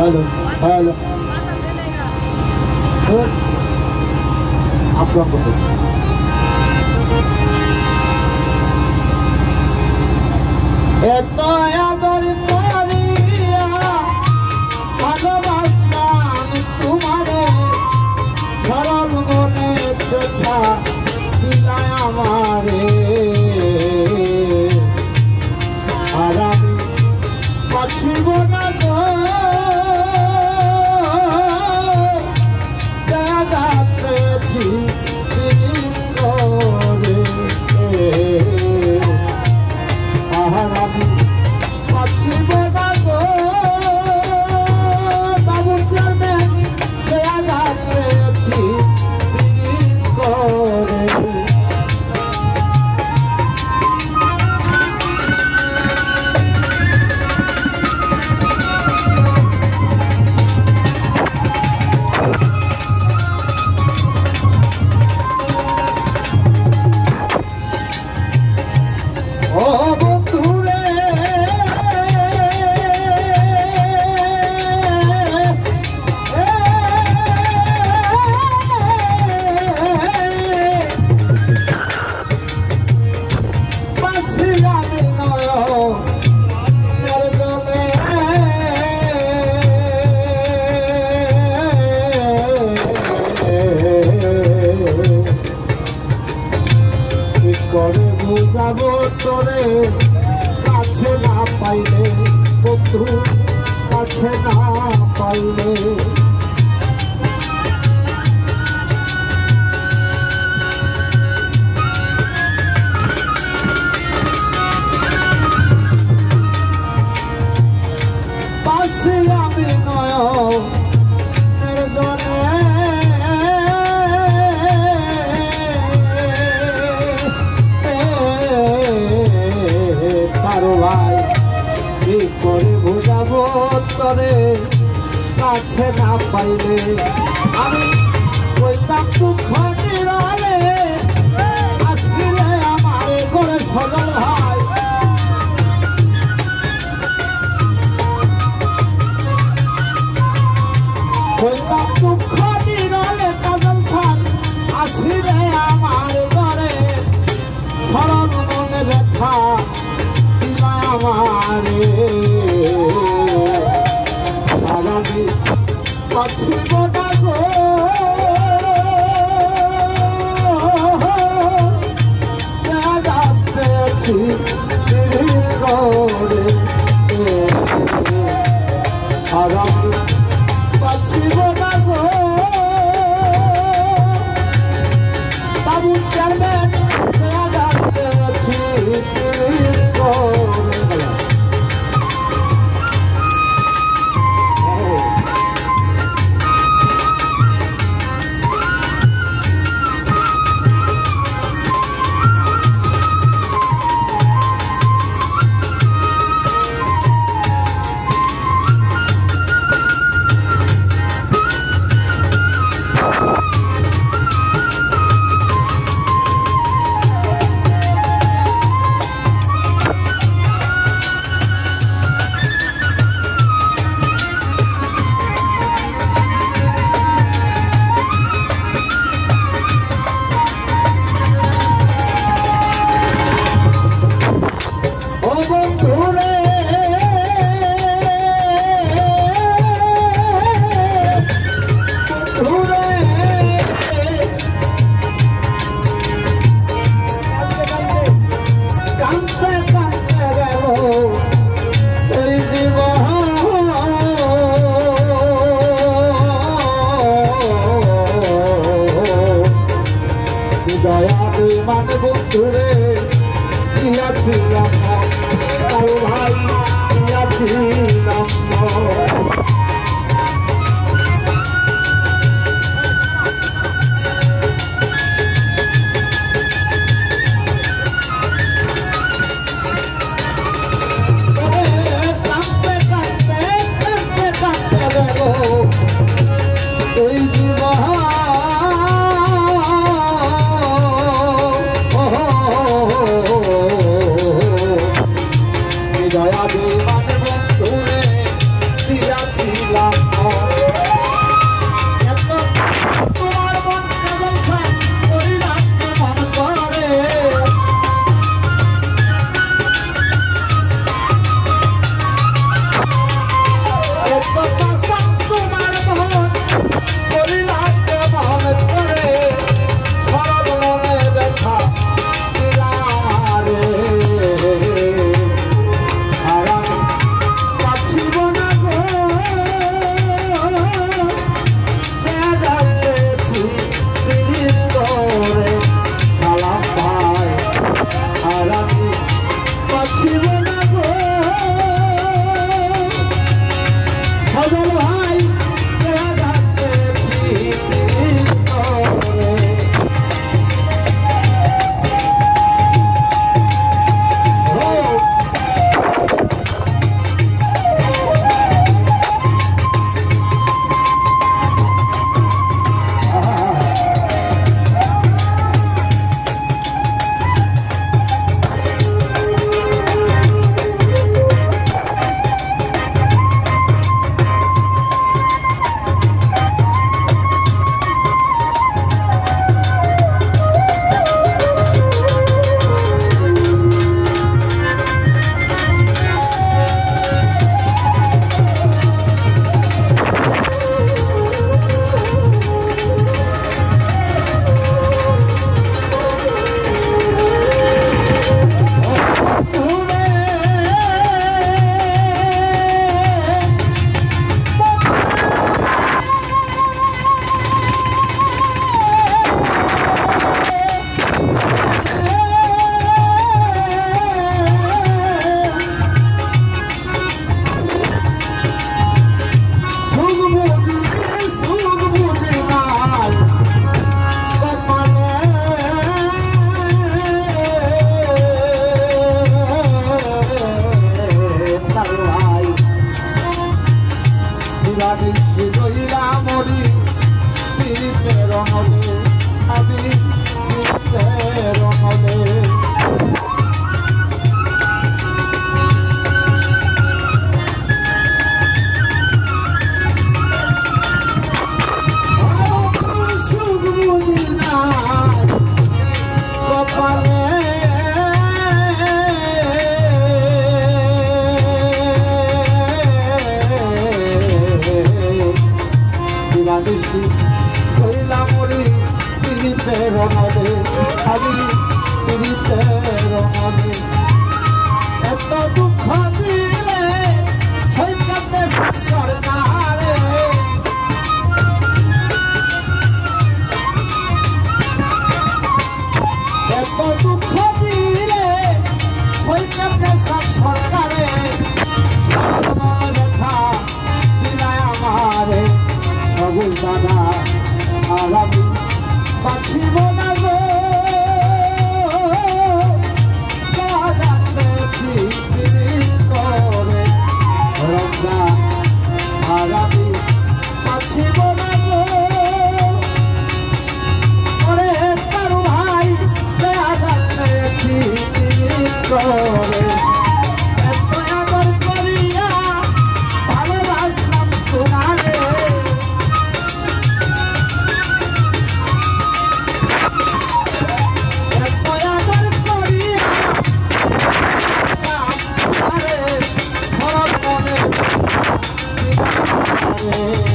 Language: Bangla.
हेलो हेलो आपका এত আদর করিয়া ভালোবাসলাম তোমারে সরল মনে দেখা দিলাই আমারে আর আমি পাচ্ছিব না গো জায়গা পেয়েছি আমি পাচ্ছিব না গো বাবু চেয়ারম্যান জায়গা পেয়েছি করে করে বুঝাবো তোরে কাছে না পাইলে বন্ধু কাছে না পাইলে পাশে আমি নয়নের জনে ভাই কি করে বুঝাবো তোরে কাছে না পাইলে আমি কইতাম দুঃখ নিরালে আসলে আমারে করে সজল ভাই কইতাম দুঃখ নিরালে কাজল সান আসলে আমার ঘরে সরল মনে ব্যথা আমারে আর আমি পাচ্ছিব না গো জায়গা পেয়েছি করে আর আমি পাচ্ছিব না গো বাবু চেয়ারম্যান জায়গা পেয়েছি দিলাম এত তোমার মন কেমন চাই করিলাম কেমন করে এত পাশান তোমার মন করিলাম কেমন করে সরল মনে ব্যথা দিলাম রে আর আমি বাঁচিব না গো যাচ্ছি দিদির করে সালাম ভাই আর আমি বাঁচিব না গো ফজল ভাই যাচ্ছি দিদির করে এত দুঃখ দিলে সৈকতে সরকারে এত দুঃখ দিলে সৈকতে সরকারে দেখা দিলায় আমারে সবুজ দাদা আর আমি বাঁচিব না গো করে রমজা আর আমি বাঁচিব না গো ওরে কারু ভাই দেখাচ্ছি করে এত আদর করিয়া ভালোবাসলাম তোমারে এত আদর করিয়া Oh